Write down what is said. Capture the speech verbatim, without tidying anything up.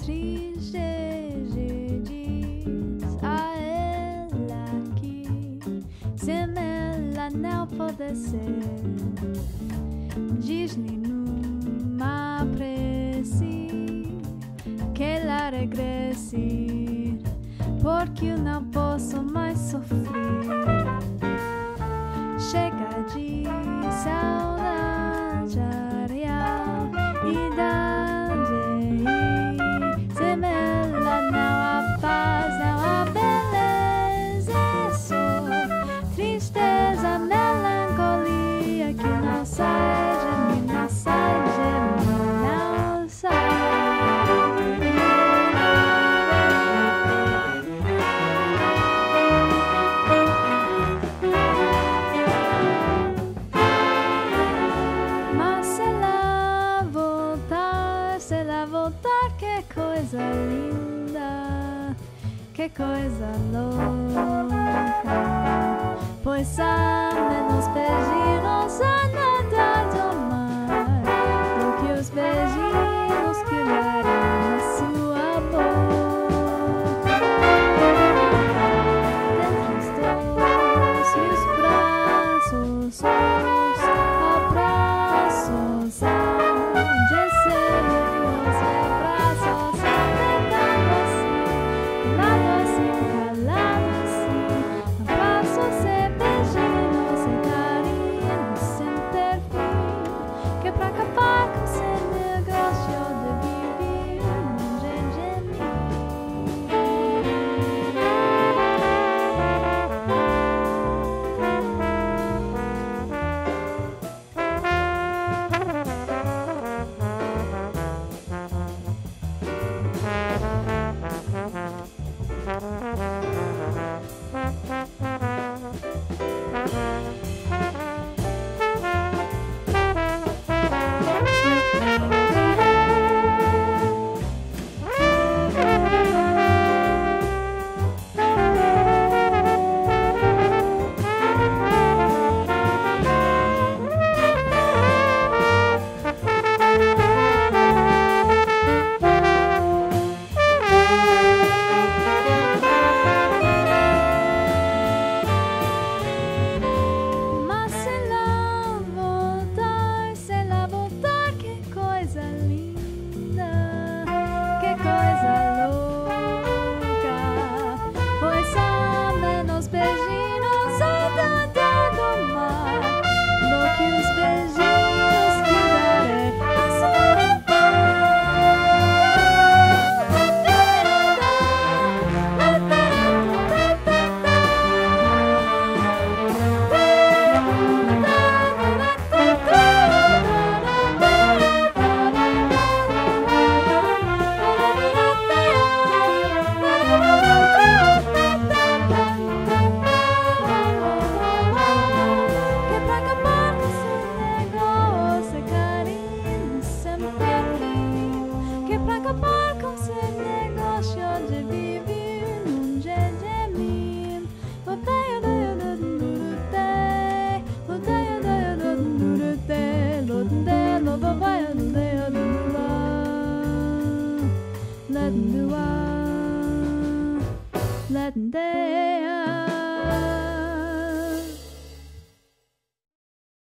triste, diz a ela que sem ela não pode ser. Diz-lhe numa prece que ela regresse, porque eu não posso mais sofrer. Chega de saudade, a real idade. Sem ela não há paz, não há beleza, é só tristeza, melancolia que não sai de mim, não sai de mim, não sai. Coisa linda, que coisa louca, pois há menos beijinhos a nadar do mar do que os beijinhos que darei na sua boca. Dentro dos meus braços, os abraços hão de ser meus abraços. Letting